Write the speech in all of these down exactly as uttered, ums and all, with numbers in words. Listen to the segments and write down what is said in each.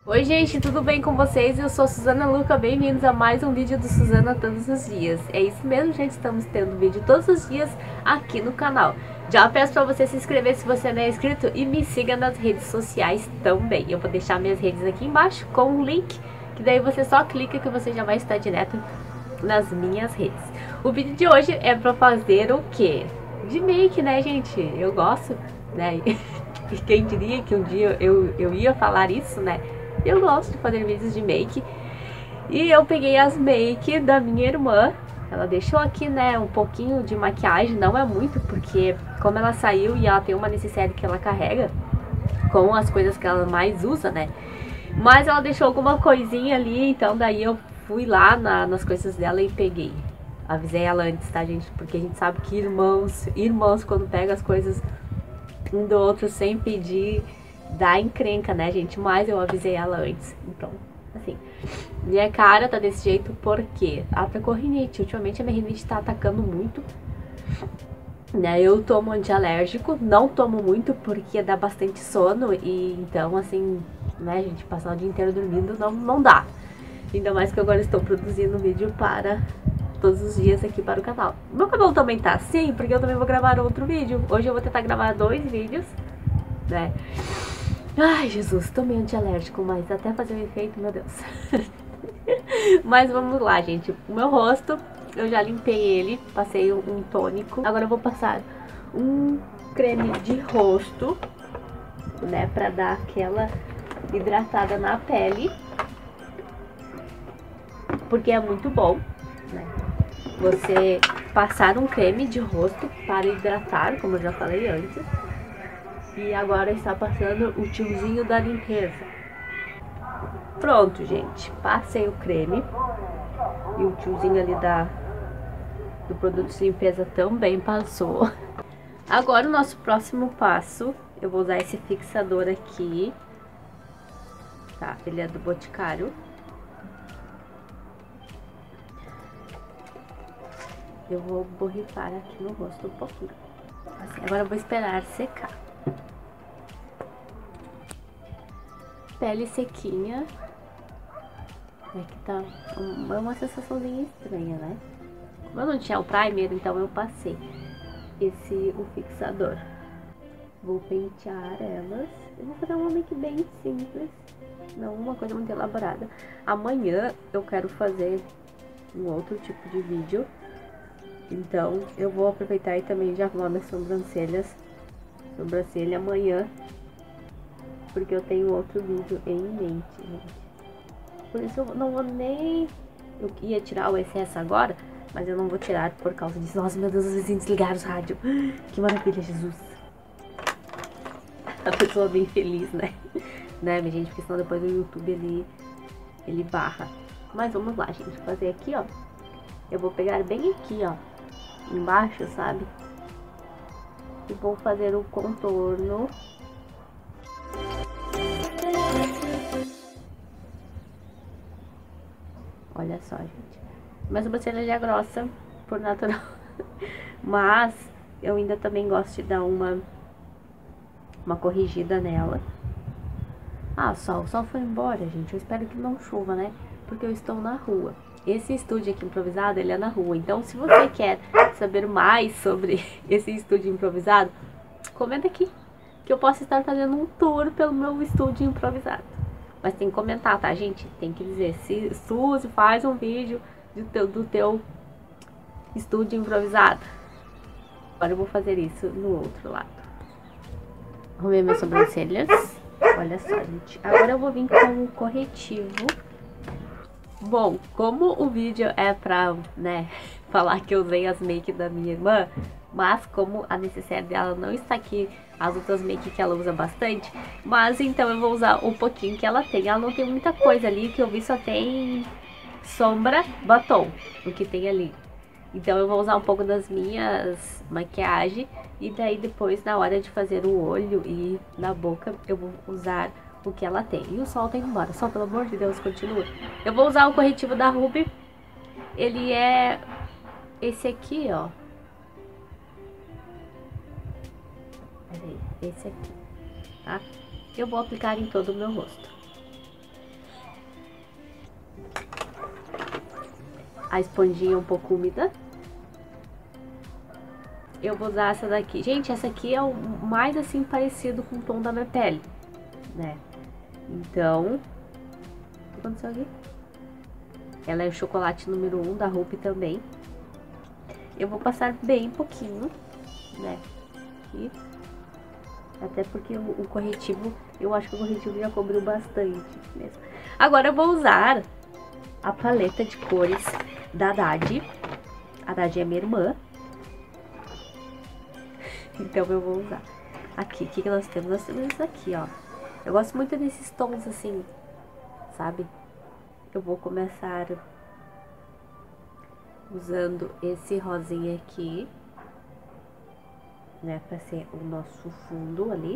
Oi gente, tudo bem com vocês? Eu sou Suzana Luca, bem-vindos a mais um vídeo do Suzana Todos os Dias. É isso mesmo, gente, estamos tendo vídeo todos os dias aqui no canal. Já peço pra você se inscrever se você não é inscrito e me siga nas redes sociais também. Eu vou deixar minhas redes aqui embaixo com um link, que daí você só clica que você já vai estar direto nas minhas redes. O vídeo de hoje é pra fazer o quê? De make, né, gente? Eu gosto, né? E quem diria que um dia eu, eu ia falar isso, né? Eu gosto de fazer vídeos de make. E eu peguei as make da minha irmã. Ela deixou aqui, né, um pouquinho de maquiagem. Não é muito, porque como ela saiu e ela tem uma necessidade que ela carrega com as coisas que ela mais usa, né? Mas ela deixou alguma coisinha ali. Então daí eu fui lá na, nas coisas dela e peguei. Avisei ela antes, tá, gente? Porque a gente sabe que irmãos, irmãos quando pegam as coisas um do outro sem pedir, dá encrenca, né, gente? Mas eu avisei ela antes. Então, assim, minha cara tá desse jeito porque ela tá com rinite. Ultimamente a minha rinite tá atacando muito, né? Eu tomo antialérgico, não tomo muito porque dá bastante sono. E então, assim, né, gente, passar o dia inteiro dormindo não, não dá. Ainda mais que agora estou produzindo vídeo para todos os dias aqui para o canal. Meu cabelo também tá assim, porque eu também vou gravar outro vídeo. Hoje eu vou tentar gravar dois vídeos, né? Ai, Jesus, tô meio antialérgico, mas até fazer o efeito, meu Deus. Mas vamos lá, gente. O meu rosto, eu já limpei ele, passei um tônico. Agora eu vou passar um creme de rosto, né, pra dar aquela hidratada na pele. Porque é muito bom, né, você passar um creme de rosto para hidratar, como eu já falei antes. E agora está passando o tiozinho da limpeza. Pronto, gente. Passei o creme. E o tiozinho ali da, do produto de limpeza também passou. Agora o nosso próximo passo. Eu vou usar esse fixador aqui. Tá, ele é do Boticário. Eu vou borrifar aqui no rosto um pouquinho. Assim, agora eu vou esperar secar. Pele sequinha. É que tá uma, uma sensaçãozinha estranha, né? Como eu não tinha o primer, então eu passei esse, o fixador. Vou pentear elas. Eu vou fazer uma make bem simples, não uma coisa muito elaborada. Amanhã eu quero fazer um outro tipo de vídeo. Então eu vou aproveitar e também já arrumar minhas sobrancelhas. Sobrancelha amanhã. Porque eu tenho outro vídeo em mente, gente. Por isso eu não vou nem... Eu ia tirar o excesso agora, mas eu não vou tirar por causa disso. Nossa, meu Deus, os vizinhos desligaram os rádios. Que maravilha, Jesus. A pessoa bem feliz, né? Né, minha gente? Porque senão depois o YouTube, ele, ele barra. Mas vamos lá, gente. Vou fazer aqui, ó. Eu vou pegar bem aqui, ó. Embaixo, sabe? E vou fazer o contorno. Olha só, gente. Minha sobrancelha já é grossa, por natural. Mas eu ainda também gosto de dar uma uma corrigida nela. Ah, sol, o sol foi embora, gente. Eu espero que não chova, né? Porque eu estou na rua. Esse estúdio aqui improvisado, ele é na rua. Então, se você quer saber mais sobre esse estúdio improvisado, comenta aqui, que eu posso estar fazendo um tour pelo meu estúdio improvisado. Mas tem que comentar, tá, gente? Tem que dizer, se Suzy faz um vídeo do teu, do teu estúdio improvisado. Agora eu vou fazer isso no outro lado. Arrumei minhas sobrancelhas. Olha só, gente. Agora eu vou vir com o corretivo. Bom, como o vídeo é pra, né, falar que eu usei as make da minha irmã, mas como a necessaire dela não está aqui, as outras make que ela usa bastante, mas então eu vou usar um pouquinho que ela tem. Ela não tem muita coisa ali, que eu vi só tem sombra, batom, o que tem ali. Então eu vou usar um pouco das minhas maquiagens e daí depois na hora de fazer o olho e na boca eu vou usar o que ela tem. E o sol tá indo embora, sol, pelo amor de Deus, continua. Eu vou usar o corretivo da Ruby. Ele é esse aqui, ó. Peraí, esse aqui, tá? Eu vou aplicar em todo o meu rosto. a esponjinha um pouco úmida. Eu vou usar essa daqui. Gente, essa aqui é o mais assim parecido com o tom da minha pele, né? Então, o que aconteceu aqui? Ela é o chocolate número um da Ruby também. Eu vou passar bem pouquinho, né? Aqui. Até porque o, o corretivo, eu acho que o corretivo já cobriu bastante mesmo. Agora eu vou usar a paleta de cores da Haddad. A Haddad é minha irmã. Então eu vou usar. Aqui, o que, que nós temos? Nós temos isso aqui, ó. Eu gosto muito desses tons assim, sabe? Eu vou começar usando esse rosinha aqui, né? Pra ser o nosso fundo ali.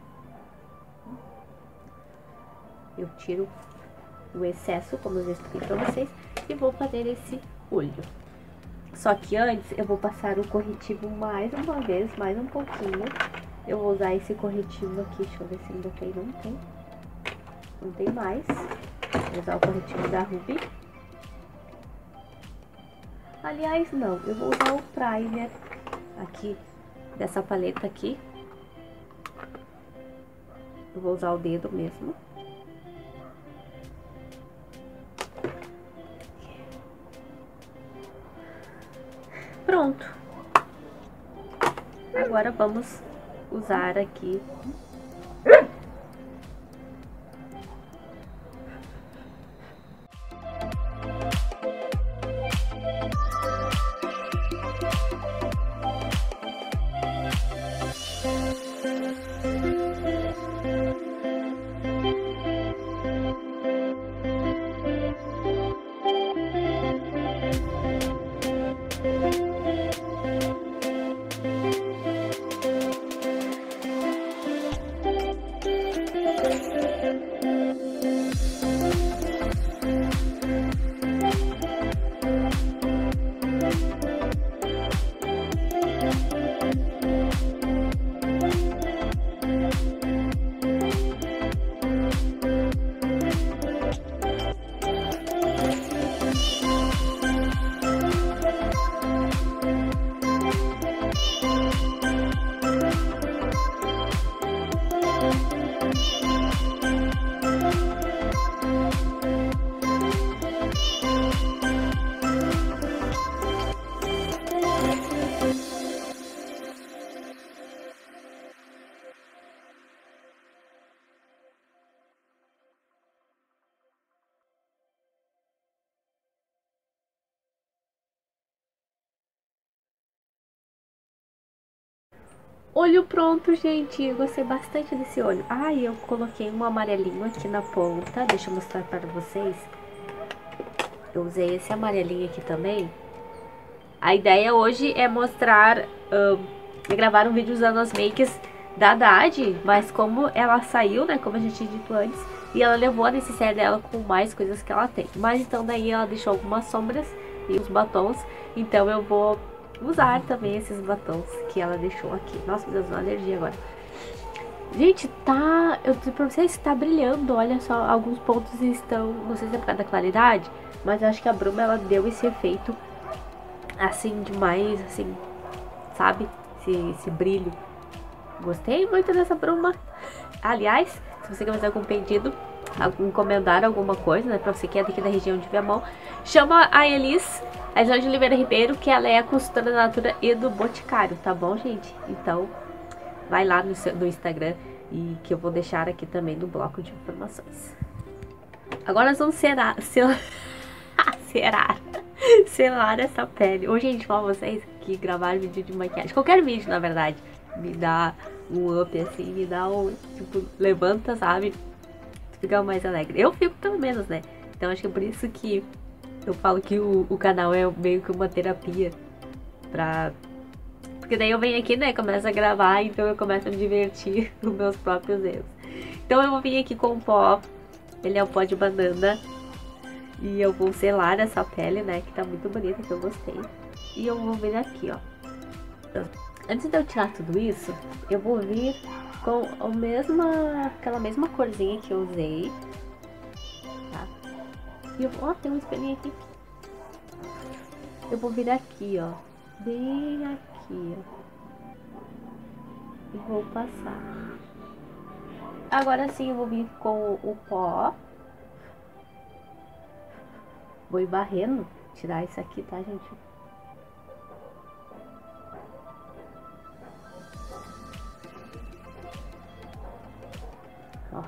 Eu tiro o excesso, como eu já expliquei pra vocês, e vou fazer esse olho. Só que antes eu vou passar o corretivo mais uma vez, mais um pouquinho. Eu vou usar esse corretivo aqui, deixa eu ver se ainda tem, não tem. Não tem mais. Vou usar o corretivo da Ruby. Aliás, não, eu vou usar o primer aqui, dessa paleta aqui. Eu vou usar o dedo mesmo. Pronto. Agora vamos usar aqui olho pronto, gente. Eu gostei bastante desse olho. Ai, eu coloquei um amarelinho aqui na ponta. Deixa eu mostrar para vocês. Eu usei esse amarelinho aqui também. A ideia hoje é mostrar, um, é gravar um vídeo usando as makes da Haddad, mas como ela saiu, né, como a gente tinha dito antes, e ela levou a necessaire dela com mais coisas que ela tem. Mas então daí ela deixou algumas sombras e os batons, então eu vou usar também esses batons que ela deixou aqui. Nossa, me deu uma alergia agora. Gente, tá... Eu disse pra vocês que tá brilhando. Olha só, alguns pontos estão... Não sei se é por causa da claridade, mas acho que a bruma, ela deu esse efeito assim, demais, assim, sabe? Esse, esse brilho. Gostei muito dessa bruma. Aliás, se você quer fazer algum pedido, encomendar alguma coisa, né, pra você que é daqui da região de Viamão, chama a Elis, a Elis de Oliveira Ribeiro, que ela é a consultora da Natura e do Boticário, tá bom, gente? Então, vai lá no, seu, no Instagram, e que eu vou deixar aqui também no bloco de informações. Agora nós vamos selar, selar, selar, selar essa pele. Hoje a gente fala pra vocês que gravar vídeo de maquiagem, qualquer vídeo, na verdade, me dá um up, assim, me dá um, tipo, levanta, sabe? Fica mais alegre. Eu fico pelo menos, né? Então acho que é por isso que eu falo que o, o canal é meio que uma terapia pra... Porque daí eu venho aqui, né, começo a gravar, então eu começo a me divertir com meus próprios erros. Então eu vou vir aqui com o pó, ele é o pó de banana, e eu vou selar essa pele, né, que tá muito bonita, que eu gostei. E eu vou vir aqui, ó. Antes de eu tirar tudo isso, eu vou vir com a mesma, aquela mesma corzinha que eu usei, tá? E eu, ó, tem um espelhinho aqui. eu vou vir aqui, ó, bem aqui, ó, e vou passar. Agora sim eu vou vir com o pó, vou ir varrendo, tirar isso aqui, tá, gente? Ó.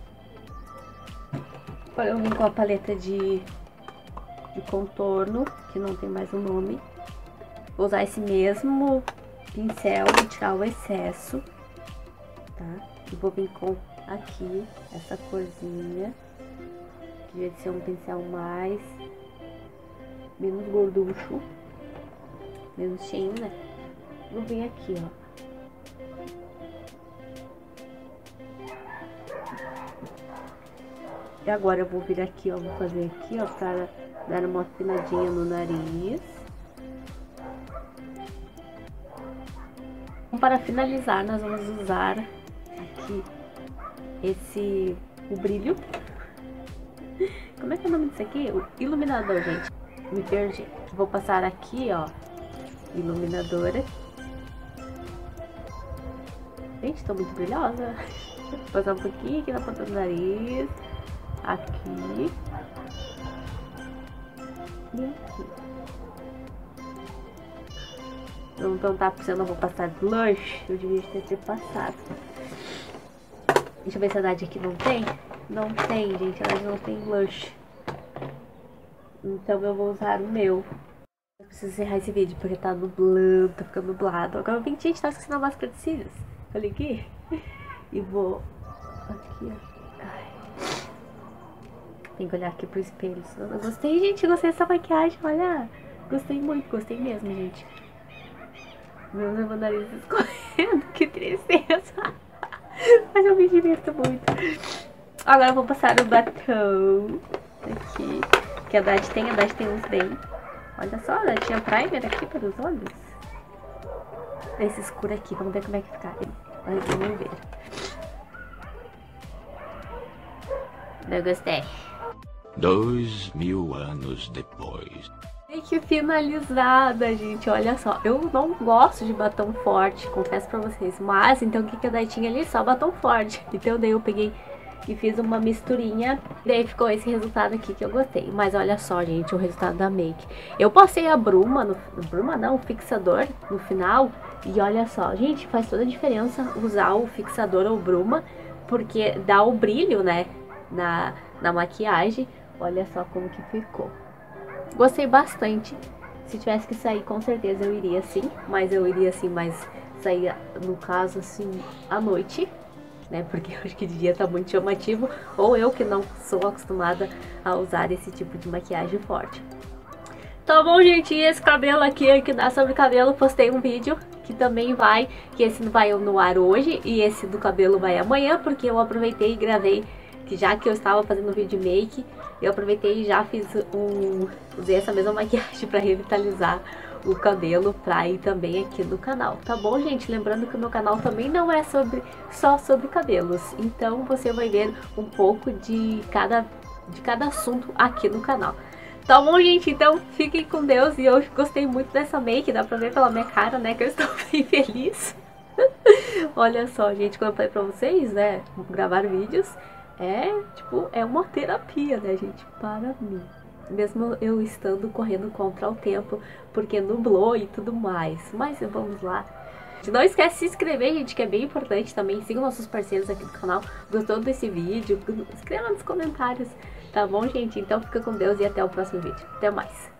Agora eu vim com a paleta de, de contorno, que não tem mais o nome. Vou usar esse mesmo pincel e tirar o excesso, tá? E vou vir com aqui essa corzinha, que devia ser um pincel mais menos gorducho, menos cheio, né? Vou vir aqui, ó. E agora eu vou vir aqui, ó, vou fazer aqui, ó, para dar uma afinadinha no nariz. Para finalizar, nós vamos usar aqui esse, o brilho. Como é que é o nome disso aqui? O iluminador, gente. Me perdi. Vou passar aqui, ó, iluminadora. Gente, tô muito brilhosa. Vou passar um pouquinho aqui na ponta do nariz. Aqui. E aqui. Não perguntar se eu não vou passar blush. Eu devia ter, ter passado. Deixa eu ver se a Dade aqui não tem. Não tem, gente. A Dade não tem blush. Então eu vou usar o meu. Eu preciso encerrar esse vídeo porque tá nublando, tá ficando nublado. Agora eu vim, gente, tá esquecendo a máscara de cílios. Olha aqui. E vou... Aqui, ó. Ai. Tem que olhar aqui pro espelho. Eu gostei, gente. Gostei dessa maquiagem, olha. Gostei muito, gostei mesmo, gente. Meu, meu nariz escorrendo, que tristeza. Mas eu me divirto muito. Agora eu vou passar o batom aqui, que a Dade tem, a Dade tem uns bem. Olha só, a Dade tinha primer aqui para os olhos. Esse escuro aqui, vamos ver como é que fica. Olha, vamos ver. Eu gostei. Dois mil anos depois. Ai, que finalizada, gente. Olha só, eu não gosto de batom forte, confesso pra vocês. Mas, então, o que que a Dai tinha ali? Só batom forte. Então, daí eu peguei e fiz uma misturinha. E daí ficou esse resultado aqui que eu gostei. Mas olha só, gente, o resultado da make. Eu passei a bruma, no, bruma não, o fixador no final. E olha só, gente, faz toda a diferença usar o fixador ou bruma. Porque dá o brilho, né, na, na maquiagem. Olha só como que ficou. Gostei bastante. Se tivesse que sair, com certeza eu iria sim. Mas eu iria sim, mas sair, no caso, assim, à noite, né? Porque eu acho que de dia tá muito chamativo. Ou eu que não sou acostumada a usar esse tipo de maquiagem forte. Tá bom, gente? E esse cabelo aqui, que dá sobre cabelo, postei um vídeo que também vai, que esse vai no ar hoje e esse do cabelo vai amanhã, porque eu aproveitei e gravei, que já que eu estava fazendo vídeo make, eu aproveitei e já fiz um... usei essa mesma maquiagem para revitalizar o cabelo, pra ir também aqui no canal, tá bom, gente? Lembrando que o meu canal também não é sobre, só sobre cabelos, então você vai ver um pouco de cada, de cada assunto aqui no canal. Tá bom, gente? Então fiquem com Deus, e eu gostei muito dessa make, dá pra ver pela minha cara, né, que eu estou bem feliz. Olha só, gente, como eu falei pra vocês, né, gravar vídeos é, tipo, é uma terapia, né, gente, para mim. Mesmo eu estando correndo contra o tempo, porque nublou e tudo mais. Mas vamos lá. Não esquece de se inscrever, gente, que é bem importante também. Sigam nossos parceiros aqui do canal. Gostou desse vídeo? Escreva nos comentários, tá bom, gente? Então fica com Deus e até o próximo vídeo. Até mais.